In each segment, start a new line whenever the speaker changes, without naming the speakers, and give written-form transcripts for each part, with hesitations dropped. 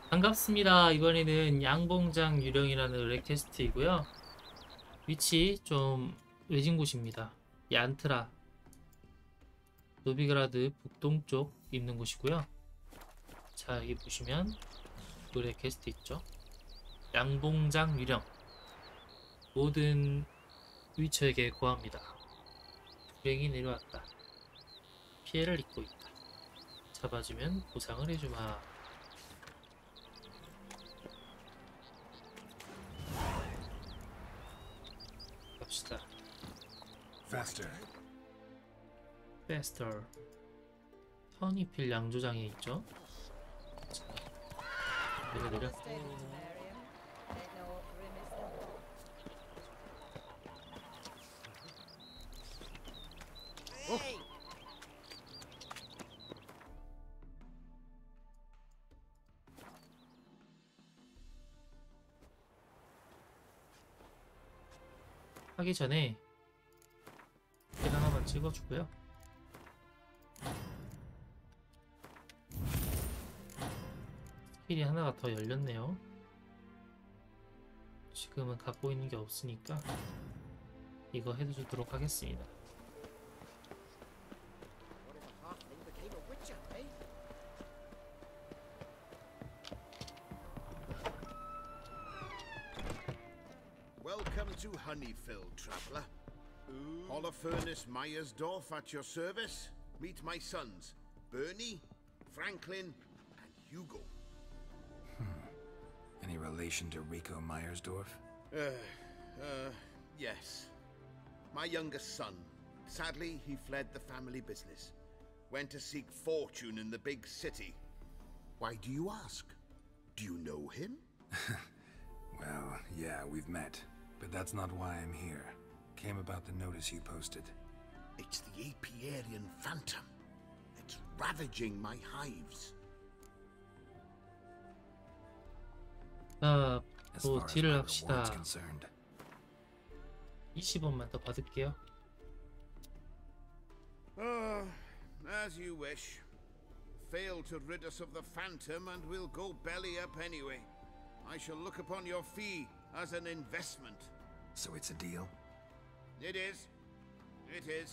반갑습니다. 이번에는 양봉장 유령이라는 의뢰 퀘스트이고요. 위치 좀 외진 곳입니다. 얀트라, 노비그라드 북동쪽 있는 곳이고요. 자, 여기 보시면 의뢰 퀘스트 있죠. 양봉장 유령. 모든 위처에게 고합니다. 불행이 내려왔다. 피해를 입고 있다. 잡아주면 보상을 해주마. 갑시다.
Faster.
Faster. 선이필 양조장에 있죠. 자, 내려. 하기 전에 길 하나만 찍어주고요. 스킬이 하나가 더 열렸네요. 지금은 갖고 있는 게 없으니까 이거 해주도록 하겠습니다.
Welcome to Honeyfield, traveller. Holofernes Myersdorf at your service. Meet my sons, Bernie, Franklin, and Hugo.
Any relation to Rico Myersdorf?
Yes. My youngest son. Sadly, he fled the family business. Went to seek fortune in the big city. Why do you ask? Do you know him?
Well, yeah, we've met. But that's not why I'm here. Came about the notice you posted.
It's the Apiarian Phantom. It's ravaging my hives.
자,
As
또
far as
딜을
my
합시다.
reward's concerned.
20원만 더 받을게요.
Oh, as you wish. Fail to rid us of the Phantom and we'll go belly up anyway. I shall look upon your fee as an investment.
So it's a deal?
It is. It is.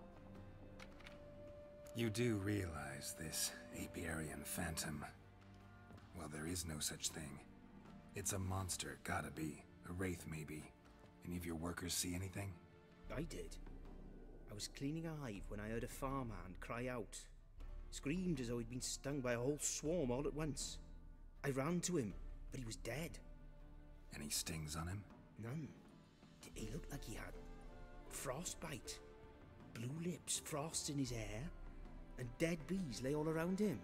You do realize this Apiarian Phantom. Well, there is no such thing. It's a monster, gotta be. A wraith, maybe. Any of your workers see anything?
I did. I was cleaning a hive when I heard a farmhand cry out. Screamed as though he'd been stung by a whole swarm all at once. I ran to him, but he was dead.
Any stings on him?
None. He looked like he had frostbite. Blue lips, frost in his hair, and dead bees lay all around him.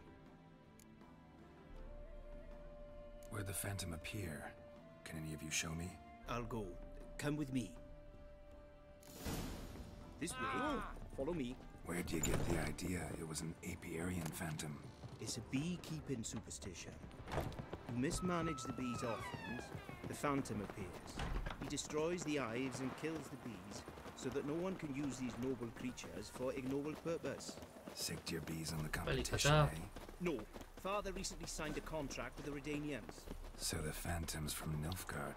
Where'd the Phantom appear? Can any of you show me?
I'll go. Come with me. This way. Follow me.
Where'd you get the idea it was an Apiarian Phantom?
It's a beekeeping superstition. You mismanage the bees' offerings, the Phantom appears. He destroys the hives and kills the bees, so that no one can use these noble creatures for ignoble purpose.
Sick to your bees on the
빨리
competition,
가자.
eh?
No, Father recently signed a contract with the Redanians.
So the Phantom's from Nilfgaard.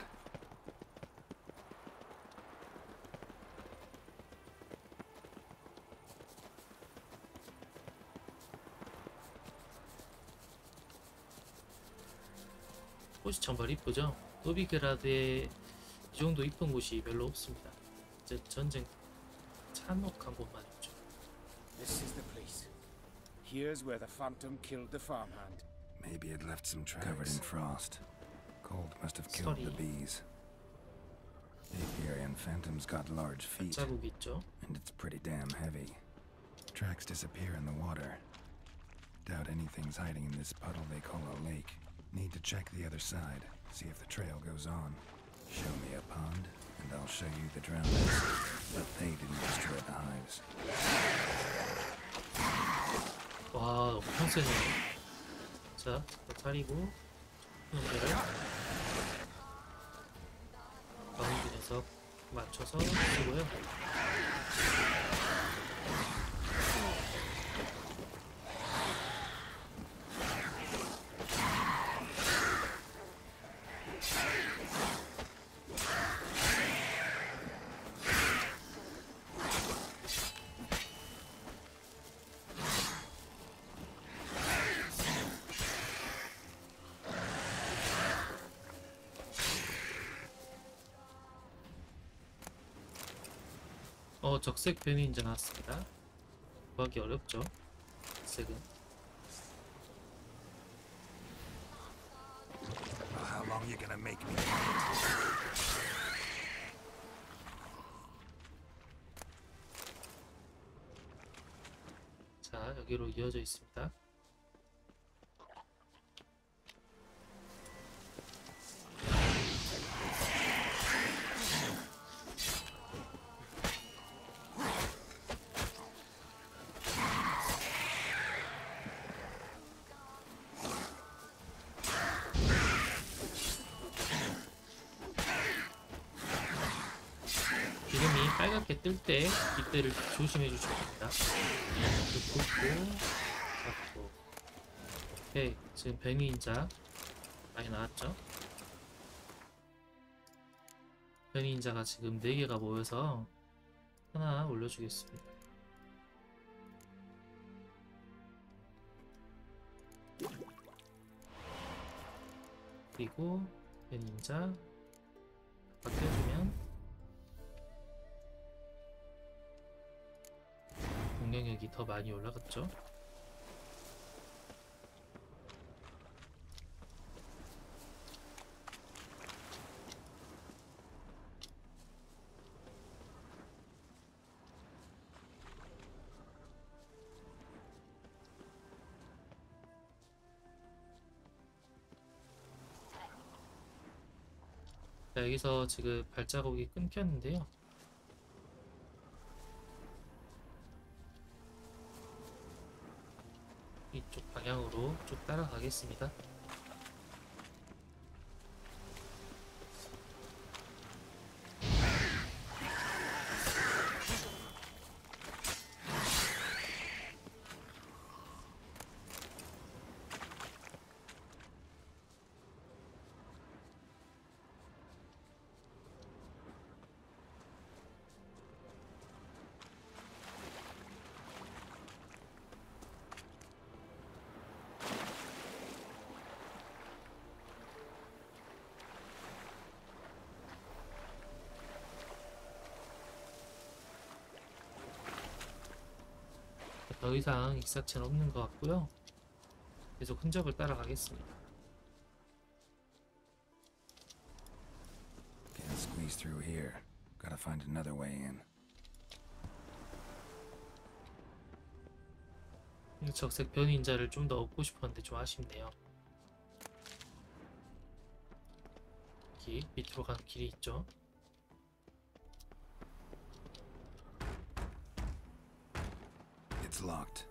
곳이 정말 이쁘죠? 노비그라드에 이 정도 이쁜 곳이 별로 없습니다. 이제 전쟁 잔혹한 곳만 있죠.
This is the place. Here's where the Phantom killed the farmhand.
Maybe it left some tracks. Covered in frost. Cold must have killed the bees. The Apiarian Phantom's got large feet,
자국 있죠?
and it's pretty damn heavy. Tracks disappear in the water. Doubt anything's hiding in this puddle they call a lake. Need to check the other side, see if the trail goes on. Show me a pond, and I'll show you the drownings. But they didn't destroy the hives.
와, 엄청 세네. 자, 더 차리고 놈들을 가운데 녀석 맞춰서 쓰고요. 적색 변이인자 나왔습니다. 구하기 어렵죠. 적색은.
How long you gonna make me?
자, 여기로 이어져 있습니다. 기름이 빨갛게 뜰 때 이때를 조심해 주셔야 됩니다. 긋고 잡고. 오케이, 지금 변이인자 많이 나왔죠? 변이인자가 지금 4개가 모여서 하나 올려주겠습니다. 그리고 변이인자 바꿔주면 공격력이 더 많이 올라갔죠. 자, 여기서 지금 발자국이 끊겼는데요. 이쪽 방향으로 쭉 따라가겠습니다. 더 이상 익사체는 없는 것 같고요. 계속 흔적을 따라가겠습니다.
Can't squeeze through here. Gotta find another way in.
이 적색 변이인자를 좀 더 얻고 싶었는데 좀 아쉽네요. 여기 밑으로 가는 길이 있죠.
It's locked.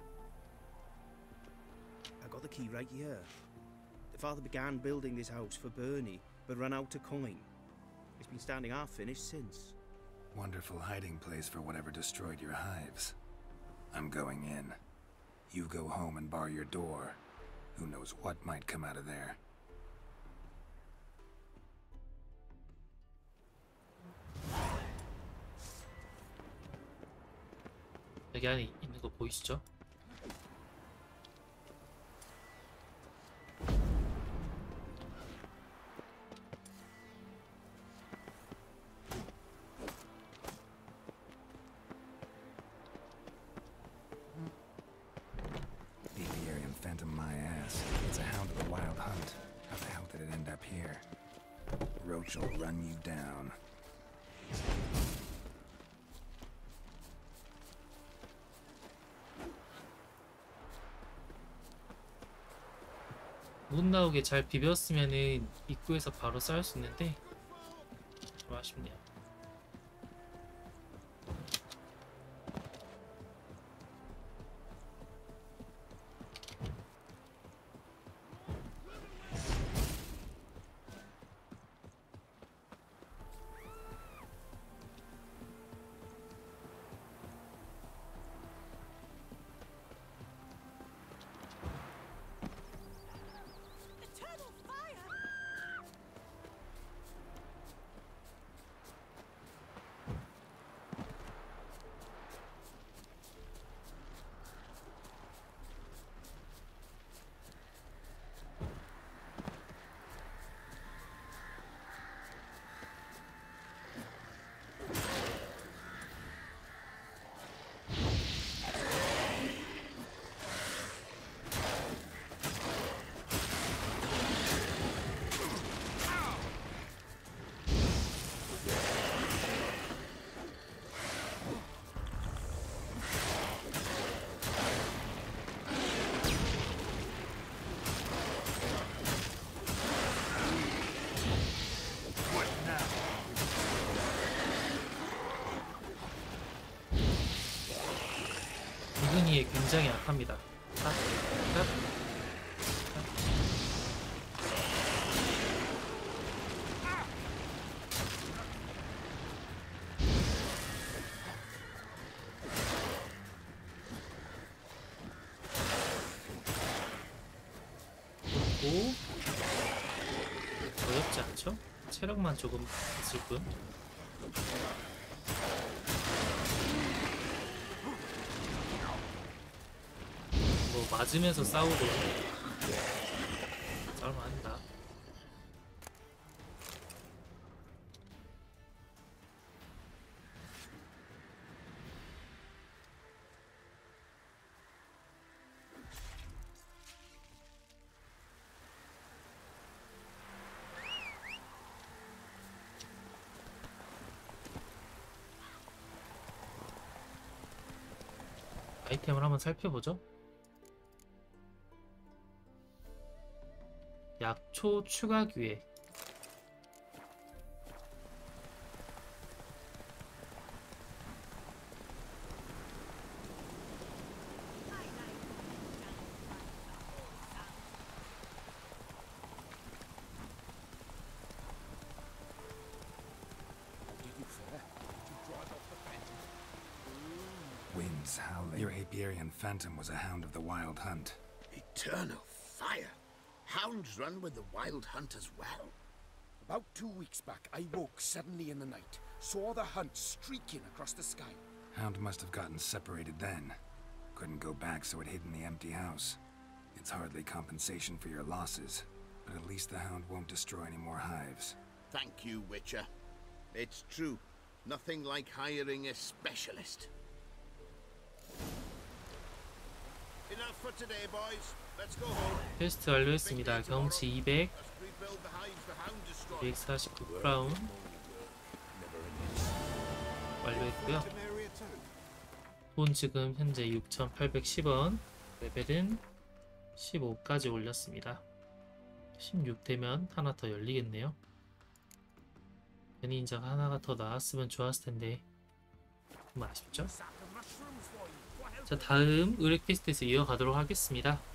I got the key right here. The father began building this house for Bernie, but ran out of coin. It's been standing half finished since.
Wonderful hiding place for whatever destroyed your hives. I'm going in. You go home and bar your door. Who knows what might come out of there.
여기 안에 있는 거 보이시죠?
Deviarium phantom my ass. It's a hound of the wild hunt. How the hell did it end up here? Roach will run you down.
못 나오게 잘 비볐으면은 입구에서 바로 싸울 수 있는데 좀 아쉽네요. 공격에 굉장히 약합니다. 딱, 딱, 딱. 그리고 어렵지 않죠? 체력만 조금 있을 뿐. 뭐 맞으면서 싸우고 싸울만 한다. 아이템을 한번 살펴보죠. 약초 추가 기회.
Winds howling. Your Apiarian Phantom was a hound of the Wild Hunt.
Eternal fire. Hounds run with the Wild Hunt as well.
About 2 weeks back, I woke suddenly in the night, saw the hunt streaking across the sky.
Hound must have gotten separated then. Couldn't go back, so it hid in the empty house. It's hardly compensation for your losses, but at least the hound won't destroy any more hives.
Thank you, Witcher. It's true. Nothing like hiring a specialist. Enough for today, boys. Let's go home.
퀘스트 완료했습니다. 경치 200,
Let's rebuild the hives the hound destroyed.
249 크라운 완료했고요. 돈 지금 현재 6,810원, 레벨은 15까지 올렸습니다. 16 되면 하나 더 열리겠네요. 견인자가 하나가 더 나왔으면 좋았을 텐데 좀 아쉽죠? 자, 다음 의뢰 퀘스트에서 이어가도록 하겠습니다.